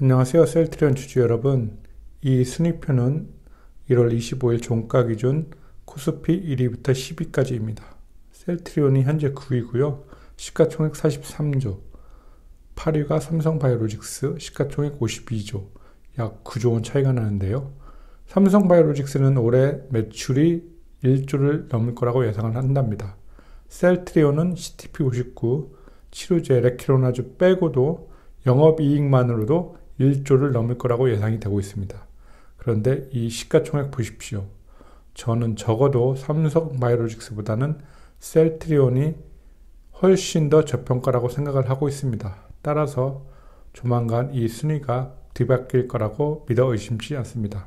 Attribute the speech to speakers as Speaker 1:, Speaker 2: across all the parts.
Speaker 1: 안녕하세요. 셀트리온 주주 여러분. 이 순위표는 1월 25일 종가 기준 코스피 1위부터 10위까지입니다. 셀트리온이 현재 9위고요. 시가총액 43조. 8위가 삼성바이오로직스 시가총액 52조. 약 9조 원 차이가 나는데요. 삼성바이오로직스는 올해 매출이 1조를 넘을 거라고 예상을 한답니다. 셀트리온은 CTP59, 치료제 레키로나주 빼고도 영업이익만으로도 1조를 넘을 거라고 예상이 되고 있습니다. 그런데 이 시가총액 보십시오. 저는 적어도 삼성바이오로직스보다는 셀트리온이 훨씬 더 저평가라고 생각을 하고 있습니다. 따라서 조만간 이 순위가 뒤바뀔 거라고 믿어 의심치 않습니다.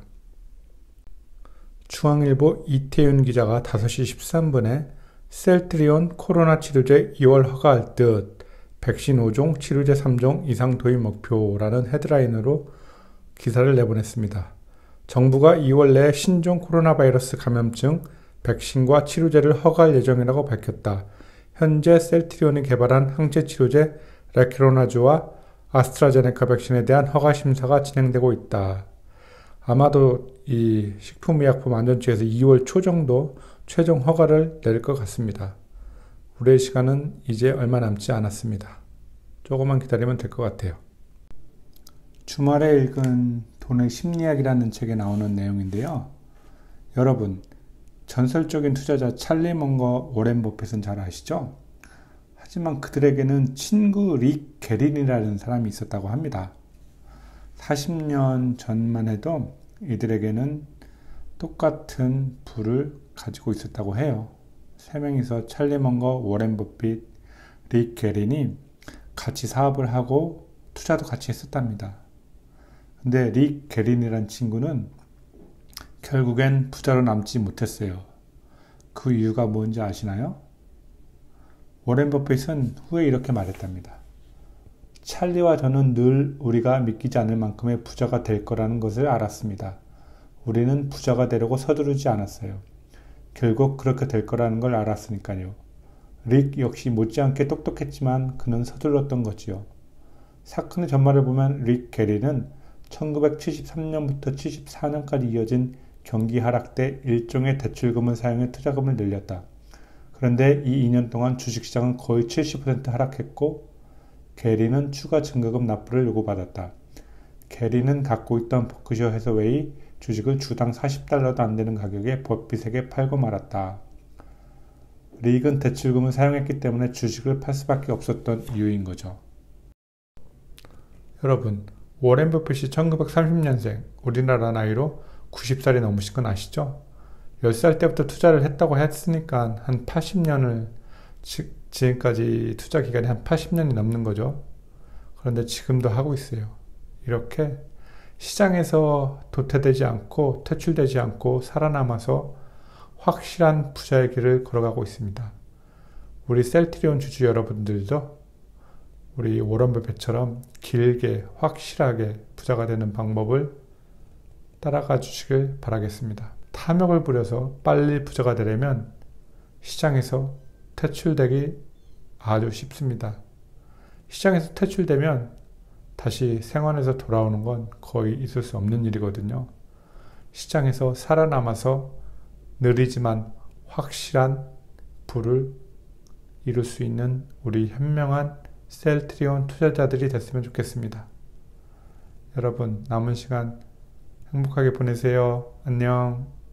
Speaker 1: 중앙일보 이태윤 기자가 5시 13분에 셀트리온 코로나 치료제 2월 허가할 듯 백신 5종, 치료제 3종 이상 도입 목표라는 헤드라인으로 기사를 내보냈습니다. 정부가 2월 내에 신종 코로나 바이러스 감염증 백신과 치료제를 허가할 예정이라고 밝혔다. 현재 셀트리온이 개발한 항체 치료제 레키로나주와 아스트라제네카 백신에 대한 허가 심사가 진행되고 있다. 아마도 이 식품의약품안전처에서 2월 초 정도 최종 허가를 낼 것 같습니다. 우리의 시간은 이제 얼마 남지 않았습니다. 조금만 기다리면 될 것 같아요. 주말에 읽은 돈의 심리학이라는 책에 나오는 내용인데요. 여러분, 전설적인 투자자 찰리 먼거, 워렌 버핏은 잘 아시죠? 하지만 그들에게는 친구 릭 게린이라는 사람이 있었다고 합니다. 40년 전만 해도 이들에게는 똑같은 부를 가지고 있었다고 해요. 세 명이서 찰리 먼거, 워렌 버핏, 릭 게린이 같이 사업을 하고 투자도 같이 했었답니다. 근데 릭 게린이란 친구는 결국엔 부자로 남지 못했어요. 그 이유가 뭔지 아시나요? 워렌 버핏은 후에 이렇게 말했답니다. 찰리와 저는 늘 우리가 믿기지 않을 만큼의 부자가 될 거라는 것을 알았습니다. 우리는 부자가 되려고 서두르지 않았어요. 결국 그렇게 될 거라는 걸 알았으니까요. 릭 역시 못지않게 똑똑했지만 그는 서둘렀던 거지요. 사건의 전말을 보면 릭 게리는 1973년부터 74년까지 이어진 경기 하락 때 일종의 대출금을 사용해 투자금을 늘렸다. 그런데 이 2년 동안 주식시장은 거의 70% 하락했고 게리는 추가 증가금 납부를 요구받았다. 게리는 갖고 있던 버크셔 해서웨이 주식을 주당 40달러도 안 되는 가격에 버핏에게 팔고 말았다. 릭은 대출금을 사용했기 때문에 주식을 팔 수밖에 없었던 이유인 거죠. 여러분, 워렌 버핏이 1930년생, 우리나라 나이로 90살이 넘으신 건 아시죠? 10살 때부터 투자를 했다고 했으니까 한 80년을 지금까지 투자 기간이 한 80년이 넘는 거죠. 그런데 지금도 하고 있어요. 이렇게 시장에서 도태되지 않고 퇴출되지 않고 살아남아서 확실한 부자의 길을 걸어가고 있습니다. 우리 셀트리온 주주 여러분들도 우리 워런 버핏처럼 길게 확실하게 부자가 되는 방법을 따라가 주시길 바라겠습니다. 탐욕을 부려서 빨리 부자가 되려면 시장에서 퇴출되기 아주 쉽습니다. 시장에서 퇴출되면 다시 생활에서 돌아오는 건 거의 있을 수 없는 일이거든요. 시장에서 살아남아서 느리지만 확실한 부를 이룰 수 있는 우리 현명한 셀트리온 투자자들이 됐으면 좋겠습니다. 여러분, 남은 시간 행복하게 보내세요. 안녕.